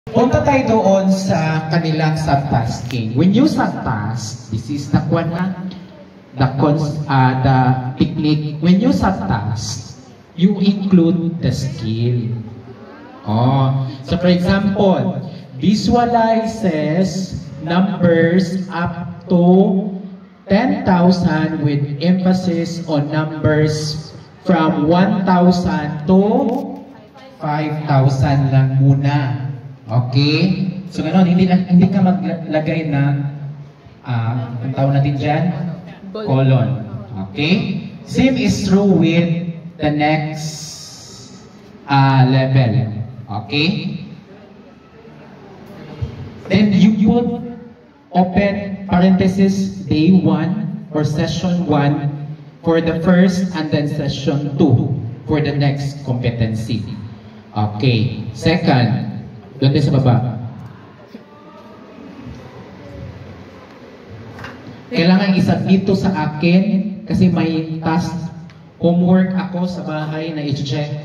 Punta tayo doon sa kanilang subtasking. When you subtask, this is the technique. When you subtask, you include the skill. So for example, visualizes numbers up to 10,000 with emphasis on numbers from 1,000 to 5,000 lang muna. Okay? So gano'n, hindi ka maglagay ng ang tawag natin dyan? Colon. Okay? Same is true with the next level. Okay? Then you put open parenthesis day 1 or session 1 for the first and then session 2 for the next competency. Okay. Second, doon din sa baba. Kailangan isubmit to sa akin kasi may task, homework ako sa bahay na i-check.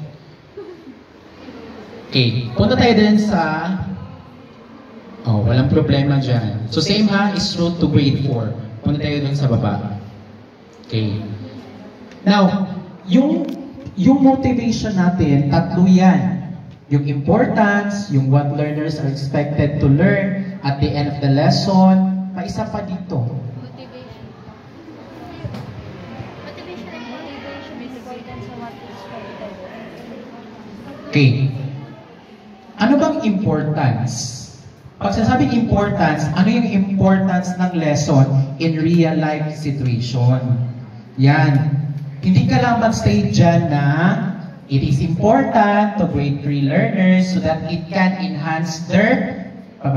Okay. Punta tayo din sa walang problema dyan. So same ha, is true to grade 4. Punta tayo dun sa baba. Okay. Now, yung motivation natin, tatlo yan. Yung importance, yung what learners are expected to learn at the end of the lesson, paisa pa dito. Motivation and motivation is important sa what is expected. Okay. Ano bang importance? Pag sinasabing importance, ano yung importance ng lesson in real life situation? Yan. Hindi ka lang mag-stay dyan na it is important to grade 3 learners so that it can enhance their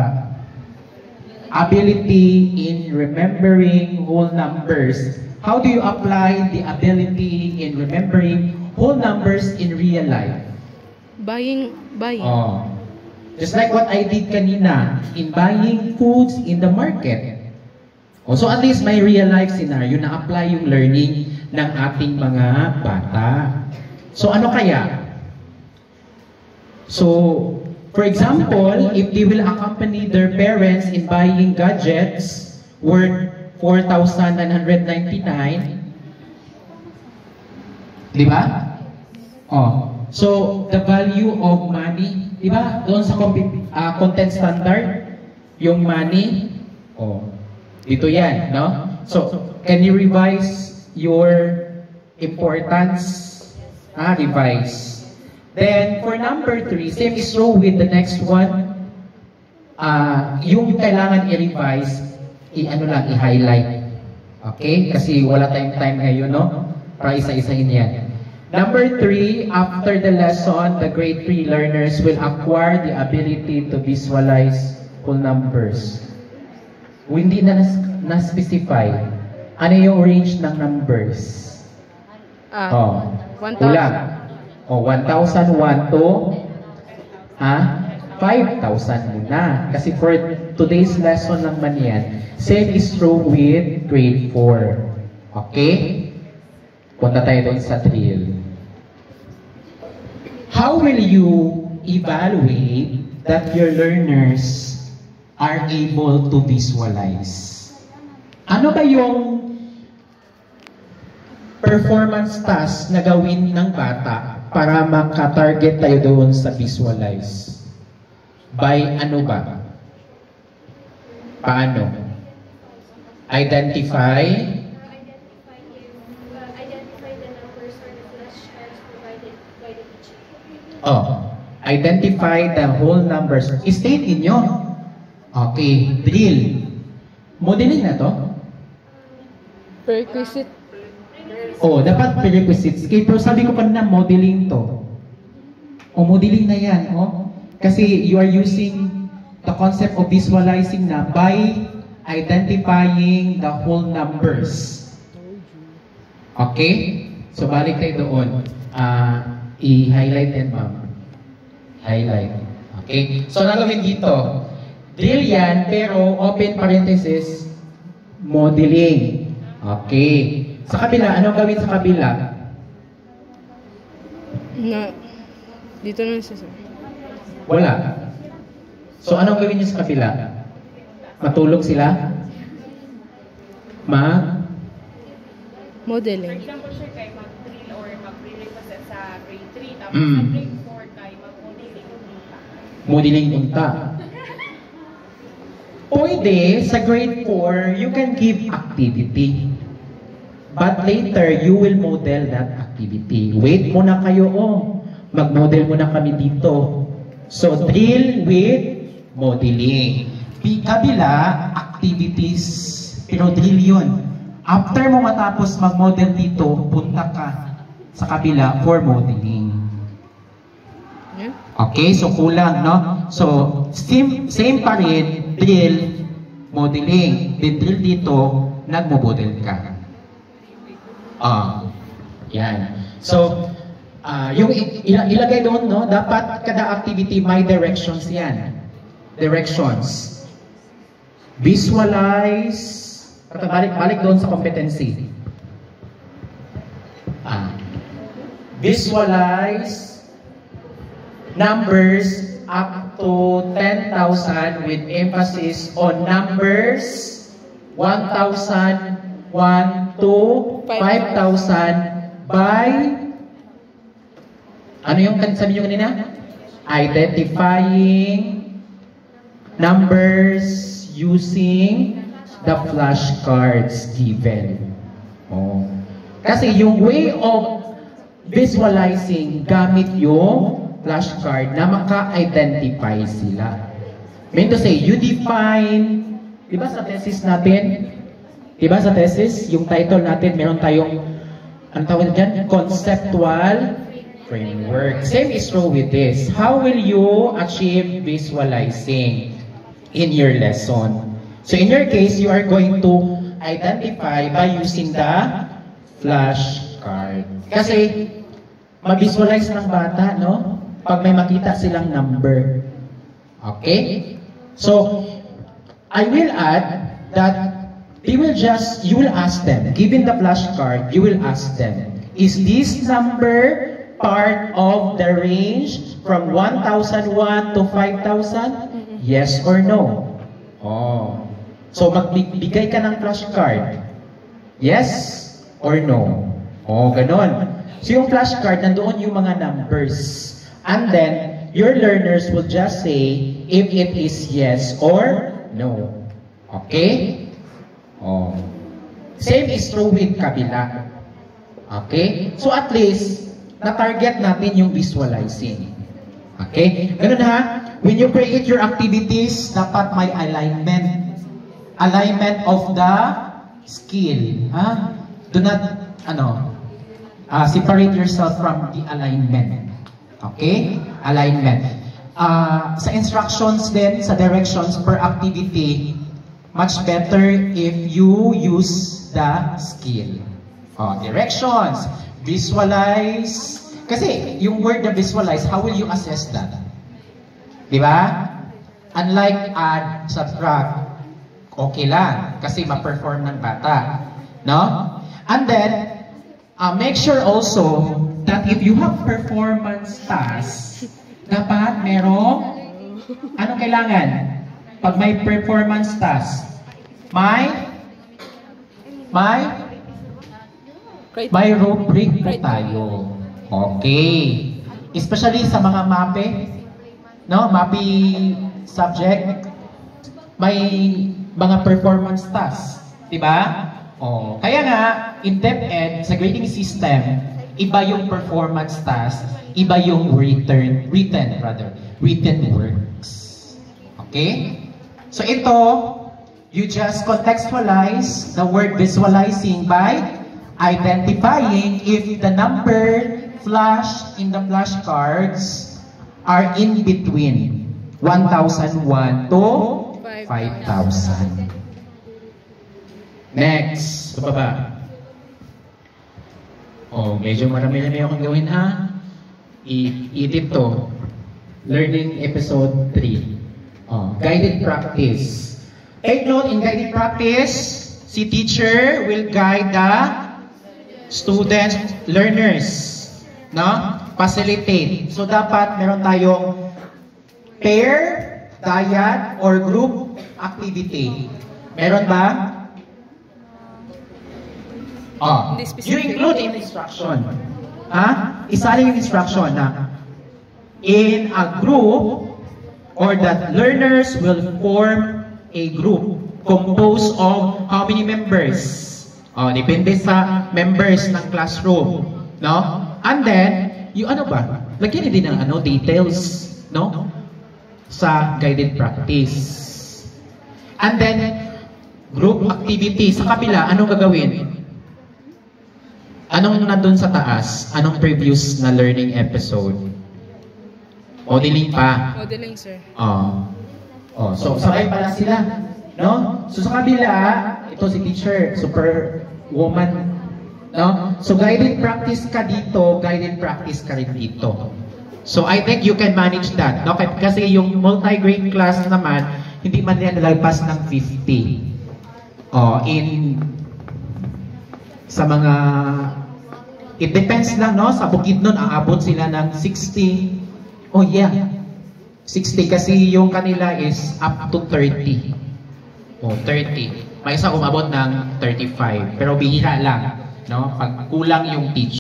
ability in remembering whole numbers. How do you apply the ability in remembering whole numbers in real life? Buying. Just like what I did kanina in buying foods in the market. So at least may real life scenario na apply yung learning ng ating mga bata. So ano kaya? So, for example, if they will accompany their parents in buying gadgets worth 4,999, di ba? So, the value of money, di ba? Doon sa content standard, yung money, dito yan, no? So, can you revise your importance? Revise. Then, for number 3, same is true with the next one. Yung kailangan i-revise, i-highlight. Okay? Kasi wala tayong time ngayon, no? Para isa-isahin yan. Number 3, after the lesson, the grade 3 learners will acquire the ability to visualize whole numbers. Hindi na-specify. Ano yung range ng numbers? 1,000. Kulang. 1,001 to 5,000 muna. Kasi for today's lesson naman yan, same is true with grade 4. Okay? Punta tayo doon sa drill. How will you evaluate that your learners are able to visualize? Ano ba yung performance task na gawin ng bata para maka-target tayo doon sa visualize? By ano ba? Paano? Identify the numbers or the flashcards provided by the teacher. Identify the whole numbers. State inyo. Okay, drill. Modeling na to? Prerequisite. Dapat prerequisites. Pero sabi ko kanina, modeling to. Modeling na yan. Kasi you are using the concept of visualizing na by identifying the whole numbers. Okay? So, balik tayo doon. I-highlight yan, ma'am. Highlight. Okay? So, nagawin dito. Drill yan, pero open parenthesis, modeling. Okay. Sa kabila, anong gawin sa kabila? Dito na siya, sir. Wala. So, anong gawin niyo sa kabila? Matulog sila? Modeling. For example, sir, kay mag-drill or mag-pre-request sa grade 3, tapos Mm. sa grade 4 kay mag-modeling unta. Modeling unta. Pwede, sa grade 4, you can give activity. But later, you will model that activity. Wait muna kayo, mag-model muna kami dito. So, drill with modeling. Kabila, activities. Pero drill yun. After mo matapos mag-model dito, punta ka sa kabila for modeling. Okay, so kulang, no? So, same pa rin, drill, modeling. Then drill dito, nagmo-model ka. Yan. So, yung ilagay doon, no? Dapat kada activity may directions yan. Directions. Visualize. Balik doon sa competency. Visualize numbers up to 10,000 with emphasis on numbers 1,000, 1 to 5,000 by ano yung sabi nyo kanina? Identifying numbers using the flashcards given. Kasi yung way of visualizing gamit yung flashcard na maka-identify sila. Mean to say, you define, di ba sa thesis natin, di ba sa thesis, yung title natin, meron tayong, ano tawag dyan? Conceptual framework. Same is true with this. How will you achieve visualizing in your lesson? So in your case, you are going to identify by using the flashcard. Kasi, ma-visualize ng bata, no? Pag may makita silang number. Okay? So, I will add that you will ask them, given the flashcard, you will ask them, is this number part of the range from 1,001 to 5,000? Yes or no? So, magbigay ka ng flashcard. Yes or no? Ganon. So, yung flashcard, nandoon yung mga numbers. And then, your learners will just say if it is yes or no. Okay? Same is true with kabila. Okay? So, at least, na-target natin yung visualizing. Okay? Ganun ha? When you create your activities, dapat may alignment. Alignment of the skill. Do not, separate yourself from the alignment. Okay? Alignment. Sa instructions din, sa directions per activity, much better if you use the skill. Directions. Visualize. Kasi, yung word na visualize, how will you assess that? Diba? Unlike add, subtract, okay lang. Kasi ma-perform ng bata. No? And then, make sure also that if you have performance tasks, dapat merong, anong kailangan? Pag may performance task, may rubric po tayo. Okay. Especially sa mga MAPE, no? MAPE subject, may mga performance tasks. Diba? Kaya nga, in DepEd, sa grading system, iba yung performance task, iba yung written works. Okay? So ito, you just contextualize the word visualizing by identifying if the number flashed in the flashcards are in between 1,001 to 5,000. Next, sa baba. Medyo marami-rami akong gawin ha. I-edit to. Learning episode 3. Guided practice. Take note, in guided practice, si teacher will guide the students, learners. No? Facilitate. So dapat meron tayong pair Dyad or group activity? Meron ba? Oh, you include in instruction. Ha? Isali yung instruction na in a group or that learners will form a group composed of how many members? Oh, depende sa members ng classroom, no? And then, yung ano ba? Lagyan din ng details, no? Sa guided practice. And then, group activity. Sa kabila, anong gagawin? Anong nandun sa taas? Anong previous na learning episode? Modeling pa. Modeling, sir. So, sabay pala sila. No? So, sa kabila, ito si teacher, super woman. No? So, guided practice ka dito, guided practice ka rin dito. So, I think you can manage that. No? Kasi yung multi-grade class naman, hindi man yan nalagpas ng 50. Sa mga, it depends lang, no? Sa Bukidnon, aabot sila ng 60. Oh, yeah. 60 kasi yung kanila is up to 30. 30. May isa umabot ng 35. Pero bihira lang, no? Pag kulang yung teacher.